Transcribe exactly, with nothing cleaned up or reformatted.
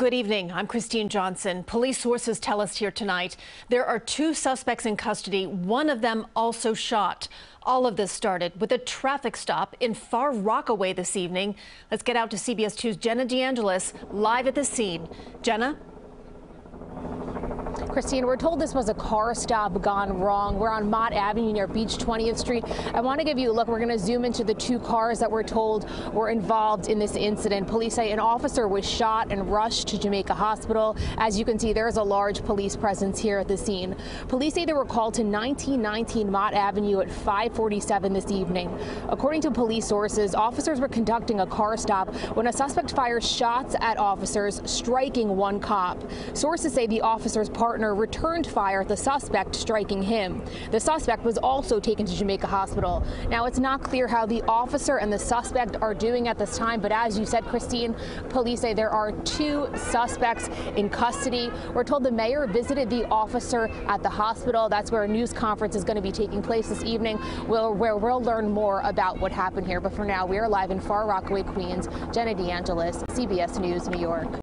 Good evening. I'm Christine Johnson. Police sources tell us here tonight there are two suspects in custody, one of them also shot. All of this started with a traffic stop in Far Rockaway this evening. Let's get out to C B S two's Jenna DeAngelis live at the scene. Jenna? Christine, we're told this was a car stop gone wrong. We're on Mott Avenue near Beach twentieth Street. I want to give you a look. We're going to zoom into the two cars that we're told were involved in this incident. Police say an officer was shot and rushed to Jamaica Hospital. As you can see, there is a large police presence here at the scene. Police say they were called to nineteen nineteen Mott Avenue at five forty-seven this evening. According to police sources, officers were conducting a car stop when a suspect fired shots at officers, striking one cop. Sources say the officer's partner returned fire at the suspect, striking him. The suspect was also taken to Jamaica Hospital. Now, it's not clear how the officer and the suspect are doing at this time, but as you said, Christine, police say there are two suspects in custody. We're told the mayor visited the officer at the hospital. That's where a news conference is going to be taking place this evening, where we'll learn more about what happened here. But for now, we are live in Far Rockaway, Queens. Jenna DeAngelis, C B S News, New York.